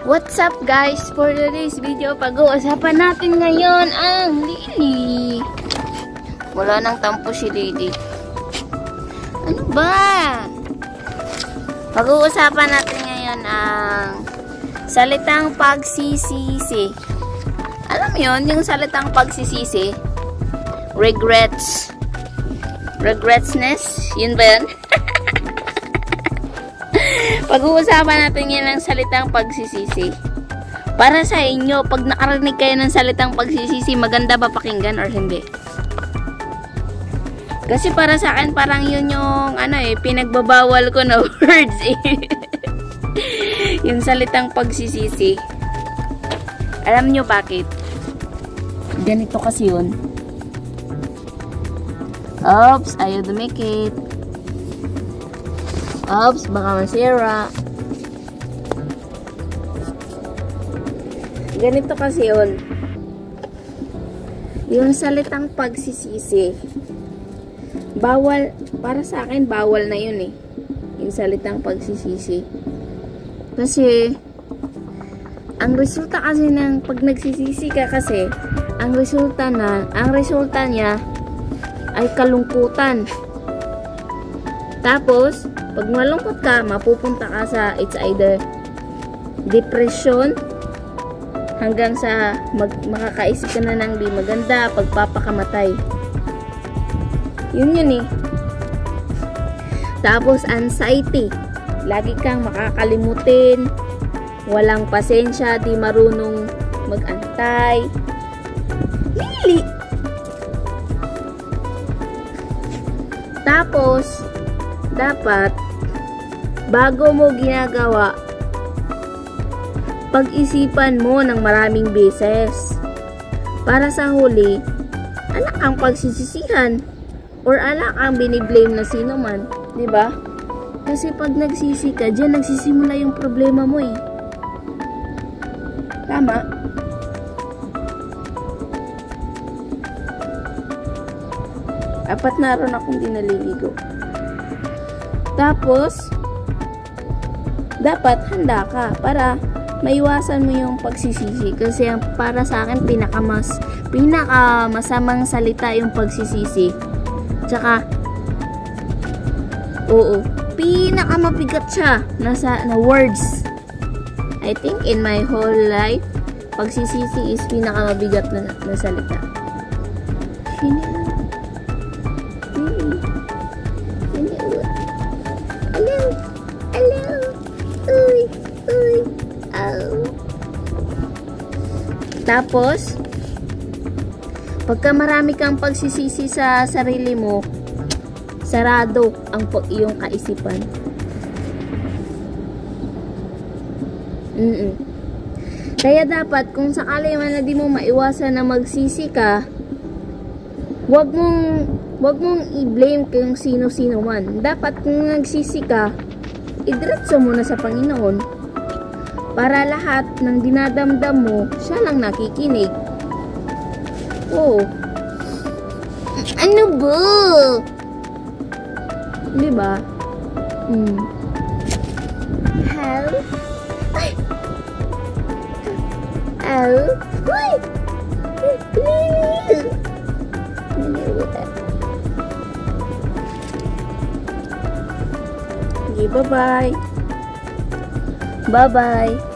What's up guys? For today's video, pag-uusapan natin ngayon ang Lily. Wala nang tampo si Lily. Ano ba? Pag-uusapan natin ngayon ang salitang pagsisisi. Alam mo yun, yung salitang pagsisisi? Regrets. Regretsness? Yun ba yun? Pag-uusapan natin yan ng salitang pagsisisi. Para sa inyo, pag nakarinig kayo ng salitang pagsisisi, maganda ba pakinggan or hindi? Kasi para sa akin, parang yun yung pinagbabawal ko na words yung salitang pagsisisi. Alam nyo bakit? Ganito kasi yun. Oops, ayaw dumikit. Oops, baka masira. Ganito kasi yun. Yung salitang pagsisisi. Bawal, para sa akin, bawal na yun eh. Yung salitang pagsisisi. Kasi, ang resulta kasi ng pag nagsisisi ka kasi, ang resulta niya ay kalungkutan. Tapos, pag malungkot ka, mapupunta ka sa it's either depression hanggang sa makakaisip ka na ng di maganda, pagpapakamatay. Yun eh. Tapos anxiety. Lagi kang makakalimutin, walang pasensya, di marunong mag-antay. Lili! Tapos, dapat, bago mo ginagawa, pag-isipan mo ng maraming beses. Para sa huli, ala kang pagsisisihan or ala kang biniblame na sino man. Diba? Kasi pag nagsisi ka, dyan nagsisimula yung problema mo eh. Tama? Apat na araw na akong di naliligo. Tapos, dapat handa ka para maiwasan mo yung pagsisisi. Kasi para sa akin, pinakamasamang salita yung pagsisisi. Tsaka, oo, pinakamabigat siya na words. I think in my whole life, pagsisisi is pinakamabigat na salita. Tapos, pagka marami kang pagsisisi sa sarili mo, sarado ang iyong kaisipan. Kaya dapat, kung sakali man na di mo maiwasan na magsisi ka, wag mong i-blame kung sino-sino man. Dapat kung nagsisi ka, idiretso mo na sa Panginoon. Para lahat ng dinadamdam mo, siya lang nakikinig. Oh. Ano ba? Diba? Help? Ay! Help? Ay! Okay, bye-bye. Bye-bye.